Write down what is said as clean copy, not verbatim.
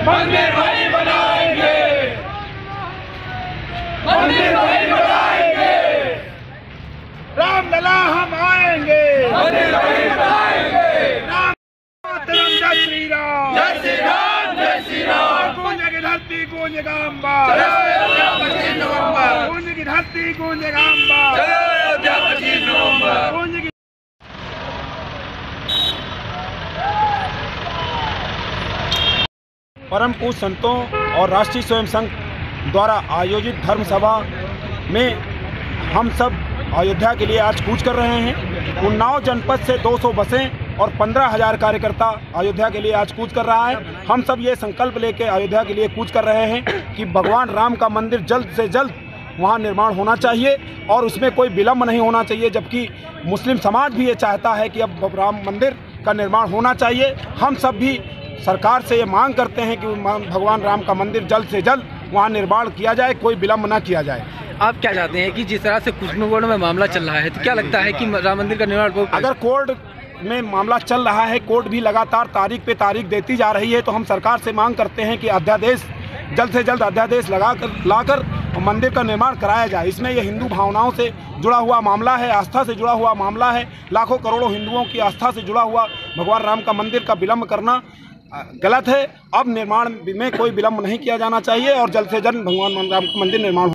मंदिर वही बनाएंगे, मंदिर वही बनाएंगे। रामलला हम आएंगे, मंदिर वही बनाएंगे। राम जय श्री राम, जय श्री राम, जय श्री राम। गूंजेगी धरती गूंजेगा अम्बा, चलो अयोध्या 25 नवंबर, गूंजेगी धरती गूंजेगा अम्बा, चलो अयोध्या 25 नवंबर। गूंजेगी। परम पूज्य संतों और राष्ट्रीय स्वयं संघ द्वारा आयोजित धर्म सभा में हम सब अयोध्या के लिए आज कूच कर रहे हैं। उन्नाव जनपद से 200 बसें और 15,000 कार्यकर्ता अयोध्या के लिए आज कूच कर रहा है। हम सब ये संकल्प लेके अयोध्या के लिए कूच कर रहे हैं कि भगवान राम का मंदिर जल्द से जल्द वहाँ निर्माण होना चाहिए और उसमें कोई विलम्ब नहीं होना चाहिए, जबकि मुस्लिम समाज भी ये चाहता है कि अब राम मंदिर का निर्माण होना चाहिए। हम सब भी सरकार से ये मांग करते हैं कि भगवान राम का मंदिर जल्द से जल्द वहाँ निर्माण किया जाए, कोई विलम्ब ना किया जाए। आप क्या चाहते हैं कि जिस तरह से कुछ कोर्ट में मामला चल रहा है, तो क्या लगता है कि राम मंदिर का निर्माण अगर कोर्ट में मामला चल रहा है, कोर्ट भी लगातार तारीख पे तारीख देती जा रही है, तो हम सरकार से मांग करते हैं कि अध्यादेश जल्द से जल्द अध्यादेश लाकर मंदिर का निर्माण कराया जाए। इसमें यह हिंदू भावनाओं से जुड़ा हुआ मामला है, आस्था से जुड़ा हुआ मामला है। लाखों करोड़ों हिंदुओं की आस्था से जुड़ा हुआ भगवान राम का मंदिर का विलम्ब करना गलत है। अब निर्माण में कोई विलम्ब नहीं किया जाना चाहिए और जल्द से जल्द भगवान राम का मंदिर निर्माण